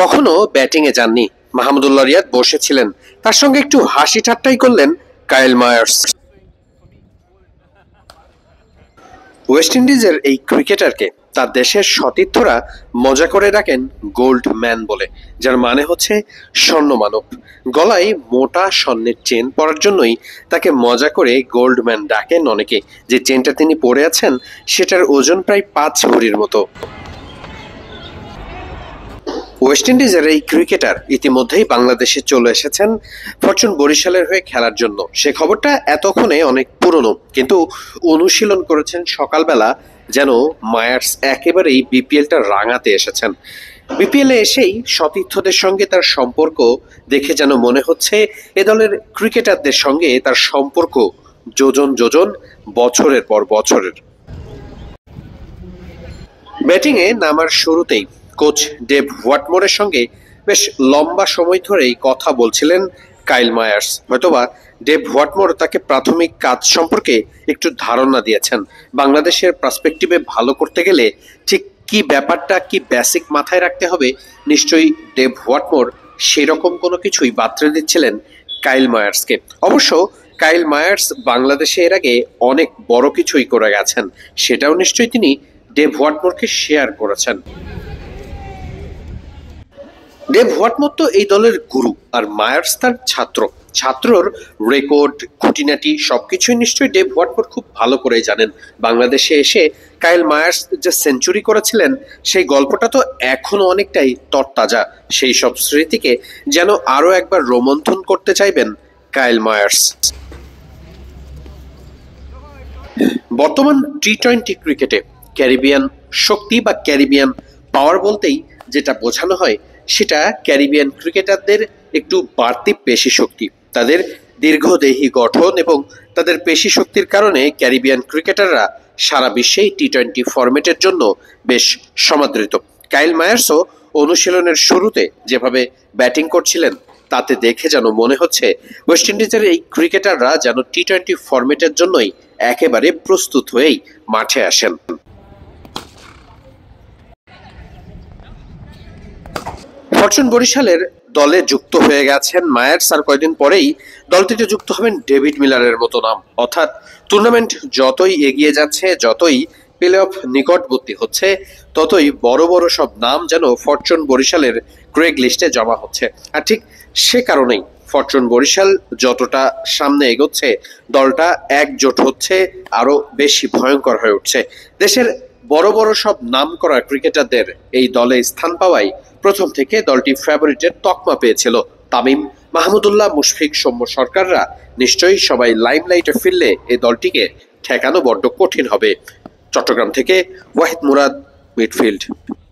কখনো ব্যাটিংয়ে যাননি, মাহমুদুল্লাহ রিয়াদ বসেছিলেন, তার সঙ্গে একটু হাসি ঠাট্টাই করলেন কাইল মায়ার্স। ওয়েস্ট ইন্ডিজের এই ক্রিকেটারকে তার দেশের সতীর্থরা মজা করে ডাকেন গোল্ড ম্যান বলে, যার মানে হচ্ছে স্বর্ণ মানব। গলায় মোটা স্বর্ণের চেন পরার জন্যই তাকে মজা করে গোল্ড ম্যান ডাকেন অনেকে। যে চেনটা তিনি পরে আছেন সেটার ওজন প্রায় 5 ভরির মতো। ওয়েস্ট ইন্ডিজের এই ক্রিকেটার ইতিমধ্যেই বাংলাদেশে চলে এসেছেন ফরচুন বরিশালের হয়ে খেলার জন্য। সে খবরটা এতক্ষণে অনেক পুরনো, কিন্তু অনুশীলন করেছেন সকালবেলা, যেন মায়ার্স একেবারেই বিপিএলটা রাঙাতে এসেছেন। বিপিএলে এসেই সতীর্থদের সঙ্গে তার সম্পর্ক দেখে যেন মনে হচ্ছে এ দলের ক্রিকেটারদের সঙ্গে তার সম্পর্ক যোজন যোজন, বছরের পর বছরের। ব্যাটিংয়ে নামার শুরুতেই কোচ ডেভ হোয়াটমোরের সঙ্গে বেশ লম্বা সময় ধরেই কথা বলছিলেন কাইল মায়ার্স। হয়তোবা ডেভ হোয়াটমোর তাকে প্রাথমিক কাজ সম্পর্কে একটু ধারণা দিয়েছেন। বাংলাদেশের পার্সপেক্টিভে ভালো করতে গেলে ঠিক কি ব্যাপারটা, কি বেসিক মাথায় রাখতে হবে, নিশ্চয়ই ডেভ হোয়াটমোর সেরকম কোনো কিছুই বাতরে দিচ্ছিলেন কাইল মায়ার্সকে। অবশ্য কাইল মায়ার্স বাংলাদেশে এর আগে অনেক বড় কিছুই করে গেছেন, সেটাও নিশ্চয়ই তিনি ডেভ হোয়াটমোরকে শেয়ার করেছেন। ডেভ হোয়াটমোর তো এই দলের গুরু, আর মায়ার্স তার ছাত্র। ছাত্রর রেকর্ড, খুঁটিনাটি সবকিছুই নিশ্চয়ই ডেভ হোয়াটমোর খুব ভালো করেই জানেন। বাংলাদেশে এসে কাইল মায়ার্স যে সেঞ্চুরি করেছিলেন সেই গল্পটা তো এখনো অনেকটাই তরতাজা। সেই সব স্মৃতিকে যেন আরো একবার রোমন্থন করতে চাইবেন কাইল মায়ার্স। বর্তমান টি-20 ক্রিকেটে ক্যারিবিয়ান শক্তি বা ক্যারিবিয়ান পাওয়ার বলতেই যেটা বোঝানো হয় সেটা ক্যারিবিয়ান ক্রিকেটারদের একটু বাড়তি পেশি শক্তি। তাদের দীর্ঘদেহী গঠন এবং তাদের পেশি শক্তির কারণে ক্যারিবিয়ান ক্রিকেটাররা সারা বিশ্বেই টি-20 ফরম্যাটের জন্য বেশ সমাদৃত। কাইল মায়ার্সও অনুশীলনের শুরুতে যেভাবে ব্যাটিং করছিলেন তাতে দেখে যেন মনে হচ্ছে ওয়েস্ট ইন্ডিজের এই ক্রিকেটাররা যেন টি-20 ফরম্যাটের জন্যই একেবারে প্রস্তুত হয়েই মাঠে আসেন। ফরচুন বরিশালের দলে যুক্ত হয়ে গেছেন মায়ার্স, আর কয়েকদিন পরেই দলটিতে যুক্ত হবেন ডেভিড মিলারের মতো নাম। অর্থাৎ টুর্নামেন্ট যতই এগিয়ে যাচ্ছে, যতই প্লে অফ নিকটবর্তী হচ্ছে, ততই বড় বড় সব নাম যেন ফরচুন বরিশালের ক্রেগ লিস্টে জমা হচ্ছে। আর ঠিক সে কারণেই ফরচুন বরিশাল যতটা সামনে এগোচ্ছে, দলটা একজোট হচ্ছে, আরো বেশি ভয়ঙ্কর হয়ে উঠছে। দেশের বড় বড় সব নাম করা ক্রিকেটারদের এই দলে স্থান পাওয়ায় প্রথম থেকে দলটি ফেভারিটের তকমা পেয়েছিল। তামিম, মাহমুদুল্লাহ, মুশফিক, সৌম্য সরকাররা নিশ্চয়ই সবাই লাইমলাইটে ফিরলে এই দলটিকে ঠেকানো বড্ড কঠিন হবে। চট্টগ্রাম থেকে ওয়াহিদ মুরাদ, মিডফিল্ড।